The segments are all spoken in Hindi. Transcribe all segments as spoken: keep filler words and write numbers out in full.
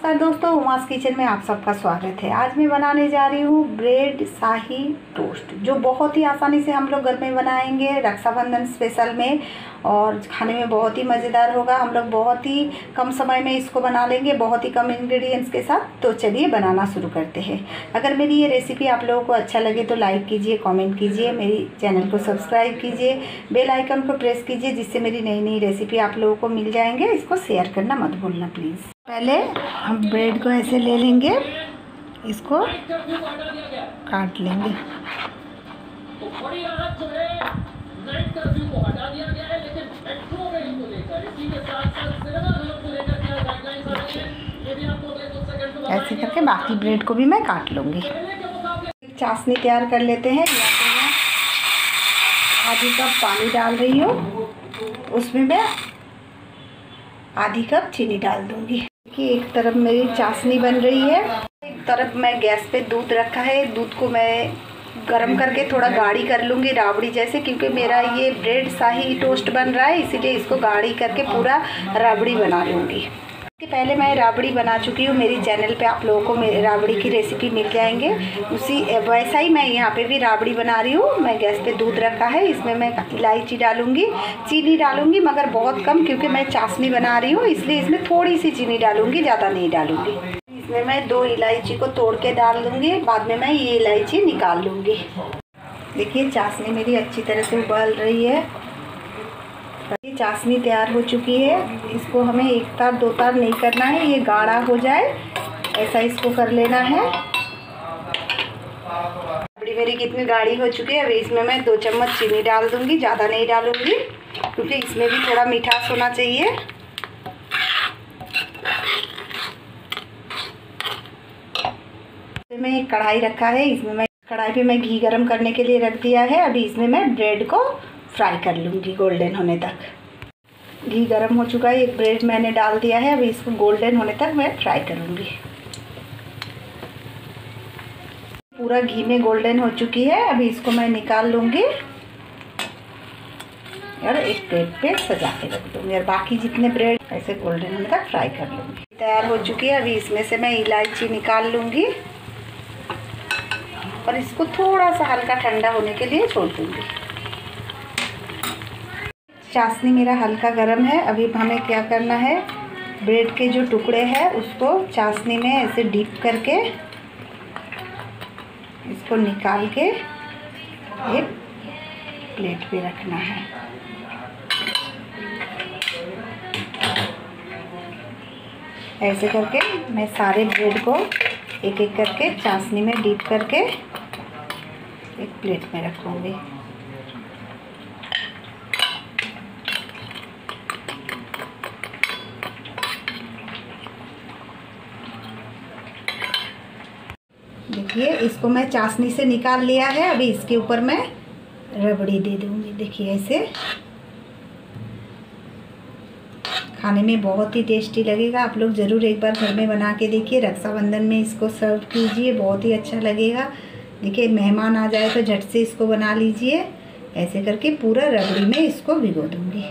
नमस्कार दोस्तों, उमास किचन में आप सबका स्वागत है। आज मैं बनाने जा रही हूँ ब्रेड शाही टोस्ट, जो बहुत ही आसानी से हम लोग घर में बनाएंगे रक्षाबंधन स्पेशल में, और खाने में बहुत ही मज़ेदार होगा। हम लोग बहुत ही कम समय में इसको बना लेंगे, बहुत ही कम इंग्रेडिएंट्स के साथ। तो चलिए बनाना शुरू करते हैं। अगर मेरी ये रेसिपी आप लोगों को अच्छा लगे तो लाइक कीजिए, कमेंट कीजिए, मेरी चैनल को सब्सक्राइब कीजिए, बेल आइकन को प्रेस कीजिए, जिससे मेरी नई नई रेसिपी आप लोगों को मिल जाएंगे। इसको शेयर करना मत भूलना प्लीज़। पहले हम ब्रेड को ऐसे ले लेंगे, इसको काट लेंगे। ऐसे करके बाकी ब्रेड को भी मैं काट लूँगी। चाशनी तैयार कर लेते हैं। या तो मैं आधी कप पानी डाल रही हूँ, उसमें मैं आधी कप चीनी डाल दूँगी कि एक तरफ मेरी चाशनी बन रही है, एक तरफ मैं गैस पे दूध रखा है। दूध को मैं गरम करके थोड़ा गाढ़ी कर लूँगी, राबड़ी जैसे, क्योंकि मेरा ये ब्रेड शाही टोस्ट बन रहा है, इसीलिए इसको गाढ़ी करके पूरा राबड़ी बना लूँगी। पहले मैं राबड़ी बना चुकी हूँ, मेरी चैनल पे आप लोगों को मेरी राबड़ी की रेसिपी मिल जाएंगे। उसी वैसा ही मैं यहाँ पे भी राबड़ी बना रही हूँ। मैं गैस पे दूध रखा है, इसमें मैं इलायची डालूँगी, चीनी डालूँगी मगर बहुत कम, क्योंकि मैं चाशनी बना रही हूँ, इसलिए इसमें थोड़ी सी चीनी डालूँगी, ज़्यादा नहीं डालूँगी। इसमें मैं दो इलायची को तोड़ के डाल दूँगी, बाद में मैं ये इलायची निकाल लूँगी। देखिए चाशनी मेरी अच्छी तरह से उबाल रही है, चाशनी तैयार हो चुकी है। इसको हमें एक तार दो तार नहीं करना है, ये गाढ़ा हो जाए ऐसा इसको कर लेना है। राबड़ी मेरी कितनी गाढ़ी हो चुकी है। अभी इसमें मैं दो चम्मच चीनी डाल दूंगी, ज़्यादा नहीं डालूंगी, क्योंकि इसमें भी थोड़ा मिठास होना चाहिए। मैं एक कढ़ाई रखा है, इसमें मैं कढ़ाई पे मैं घी गरम करने के लिए रख दिया है। अभी इसमें मैं ब्रेड को फ्राई कर लूँगी गोल्डन होने तक। घी गरम हो चुका है, एक ब्रेड मैंने डाल दिया है। अभी इसको गोल्डन होने तक मैं फ्राई करूँगी। पूरा घी में गोल्डन हो चुकी है, अभी इसको मैं निकाल लूँगी और एक प्लेट पे सजा के रख दूँगी, और बाकी जितने ब्रेड ऐसे गोल्डन होने तक फ्राई कर लूँगी। तैयार हो चुकी है। अभी इसमें से मैं इलायची निकाल लूँगी और इसको थोड़ा सा हल्का ठंडा होने के लिए छोड़ दूँगी। चाशनी मेरा हल्का गर्म है। अभी हमें क्या करना है, ब्रेड के जो टुकड़े हैं उसको चाशनी में ऐसे डीप करके इसको निकाल के एक प्लेट पे रखना है। ऐसे करके मैं सारे ब्रेड को एक एक करके चाशनी में डीप करके एक प्लेट में रखूँगी। देखिए इसको मैं चाशनी से निकाल लिया है। अभी इसके ऊपर मैं रबड़ी दे दूँगी। देखिए ऐसे खाने में बहुत ही टेस्टी लगेगा। आप लोग ज़रूर एक बार घर में बना के देखिए, रक्षाबंधन में इसको सर्व कीजिए, बहुत ही अच्छा लगेगा। देखिए मेहमान आ जाए तो झट से इसको बना लीजिए। ऐसे करके पूरा रबड़ी में इसको भिगो दूँगी।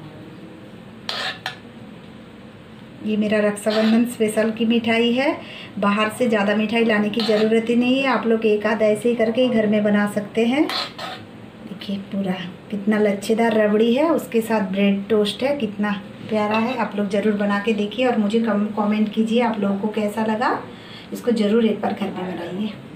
ये मेरा रक्षाबंधन स्पेशल की मिठाई है, बाहर से ज़्यादा मिठाई लाने की ज़रूरत ही नहीं है। आप लोग एक आध ऐसे ही करके घर में बना सकते हैं। देखिए पूरा कितना लच्छेदार रबड़ी है, उसके साथ ब्रेड टोस्ट है, कितना प्यारा है। आप लोग ज़रूर बना के देखिए और मुझे कम कमेंट कीजिए आप लोगों को कैसा लगा। इसको ज़रूर एक बार घर में बनाइए।